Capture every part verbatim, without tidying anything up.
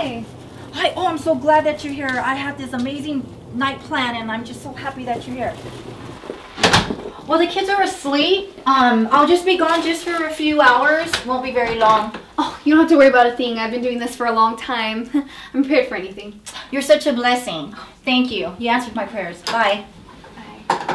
Hi. Hi. Oh, I'm so glad that you're here. I had this amazing night plan, and I'm just so happy that you're here. Well, the kids are asleep. Um, I'll just be gone just for a few hours. Won't be very long. Oh, you don't have to worry about a thing. I've been doing this for a long time. I'm prepared for anything. You're such a blessing. Thank you. You answered my prayers. Bye. Bye.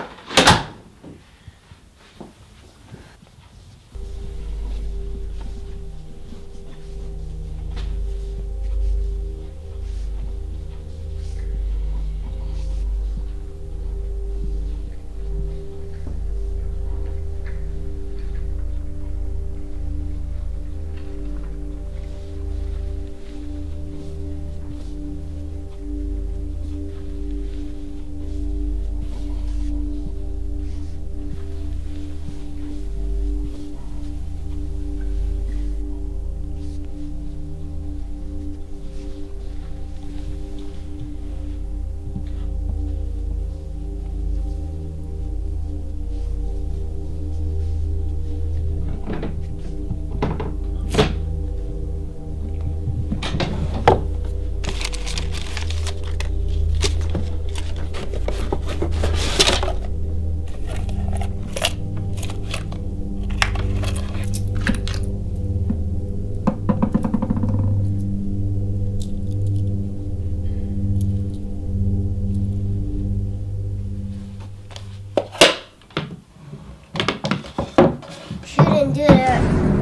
Shouldn't do that.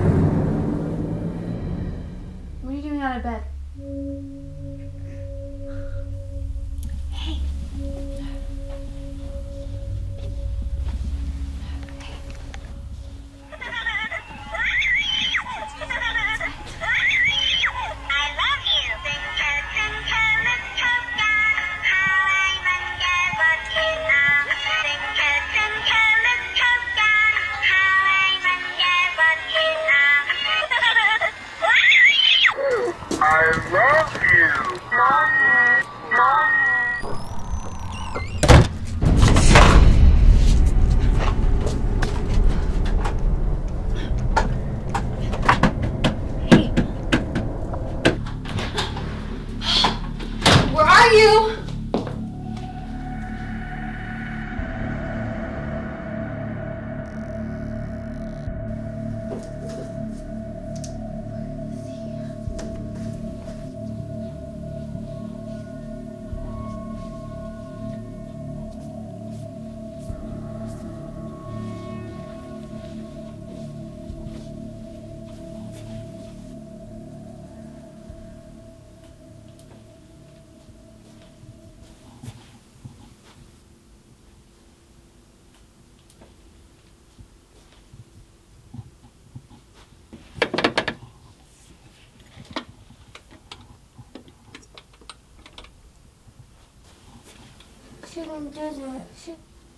What are you doing out of bed? Hey. I love you. Mommy, mommy. Hey. Where are you? Shouldn't do that. Should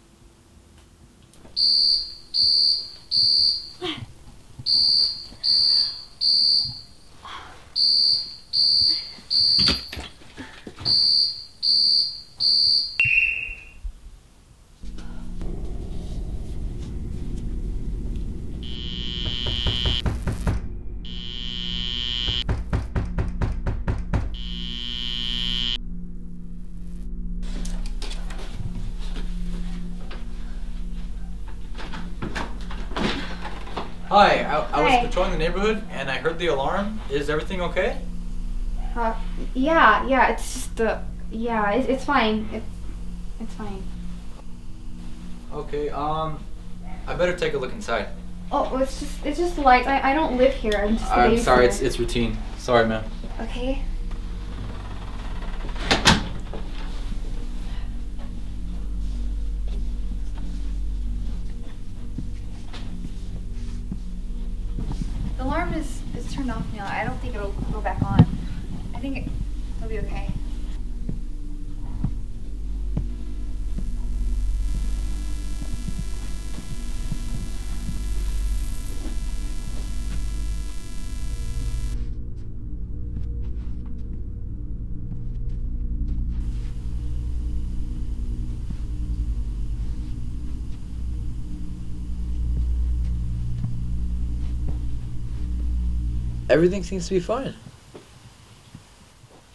Hi, I, I Hi. was patrolling the neighborhood and I heard the alarm. Is everything okay? Uh, yeah, yeah, it's just the, yeah, it, it's fine. It, it's fine. Okay, um, I better take a look inside. Oh, it's just, it's just the lights. I, I don't live here. I'm just the I'm sorry, babysitter. it's it's routine. Sorry, man. Okay. The alarm is, is turned off now. I don't think it'll go back on. I think it, it'll be okay. Everything seems to be fine.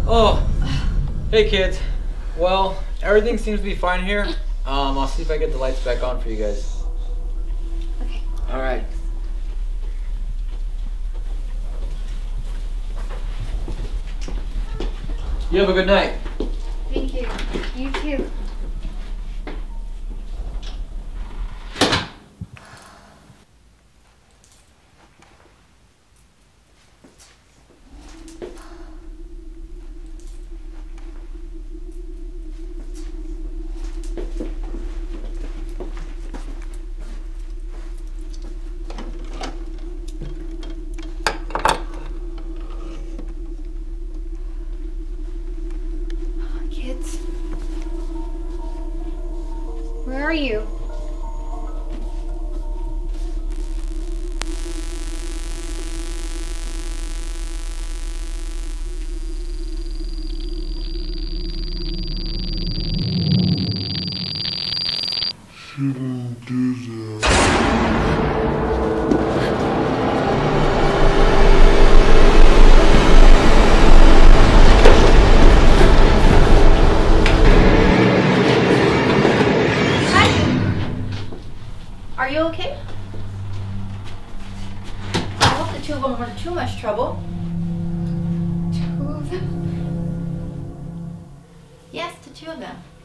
Oh, hey kids. Well, everything seems to be fine here. Um, I'll see if I get the lights back on for you guys. Okay. All right. You have a good night. Thank you. You too. Kids. Where are you? Shouldn't do that. Are you okay? I hope the two of them weren't too much trouble. Two of them? Yes, the two of them.